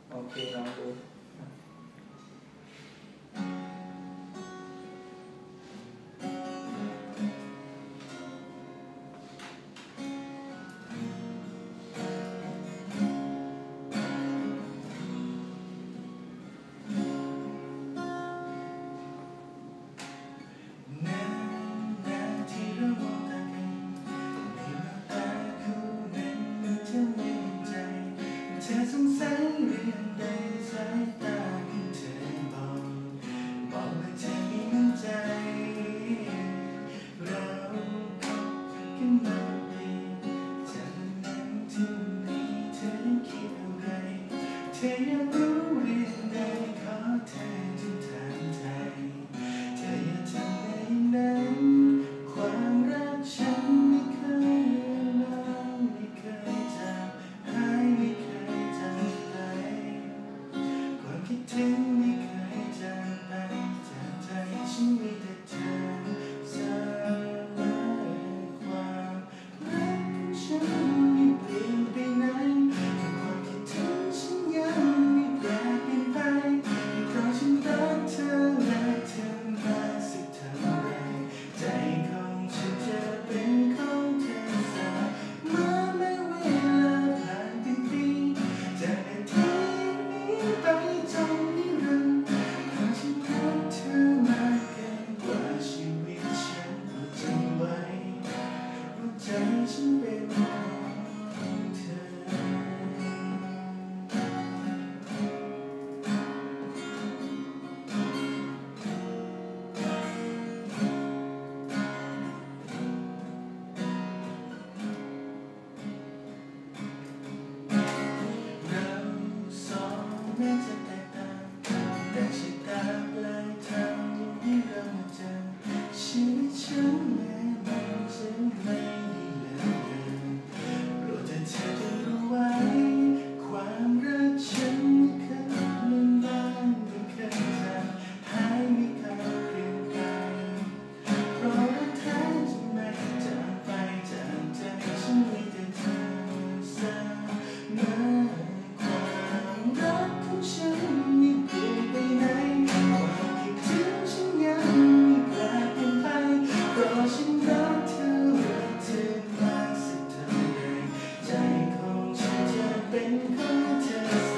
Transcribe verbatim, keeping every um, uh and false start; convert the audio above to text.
โอเคลองดูเธอสงสัยเรื่องใดสายตาของเธอบอกบอกว่าเธอไม่มั่นใจเราคบกันมาปีจากนั้นถึงนี้เธอนั้นคิดอะไรเธออยากรู้เรื่องใดขอเธอจงถามใจเธออยากทำได้นั้นความรักฉันไม่เคยลาไม่เคยจางหายไม่เคยคิดถึงไม่เคยจางไปจากใจฉันมีแต่เธอสลายความรักของฉันไม่เปลี่ยนไปไหนความคิดถึงฉันยังไม่แปรเปลี่ยนไปเพราะฉันรักเธอและเธอมาสักเท่าไรใจของฉันจะเป็นของเธอสาเมื่อแม้เวลาผ่านเป็นปีจากนาทีนี้ไปจนนิรันดร์เพราะฉันรักเธอมากเกินกว่าชีวิตฉันเอาจำไว้หัวใจฉันเป็นของเธอเราสองแม้จะแตกต่างแต่ชะตาปลายทางยังให้เรามาเจอชีวิตฉันแม้มันจะไม่ดีเลยโปรดเธอเธอได้รู้ไว้ความรักฉันไม่เคยลืมบ้านไม่เคยจางหายไม่เคยเปลี่ยนไปเพราะรักแท้จะไม่จางไปจากใจฉันมีแต่เธอเสมอความรักของฉันไม่เปลี่ยนไปไหนความคิดถึงฉันยังไม่แปรเปลี่ยนไปเพราะฉันรักเธอรักเธอมากสักเท่าใดใจของฉันจะเป็นของเธอ